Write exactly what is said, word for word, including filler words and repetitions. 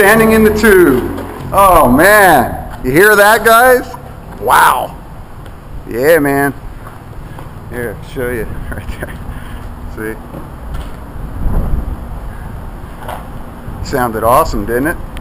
standing in the tube. Oh man, you hear that, guys? Wow. Yeah, man. Here, I'll show you right there. See? Sounded awesome, didn't it?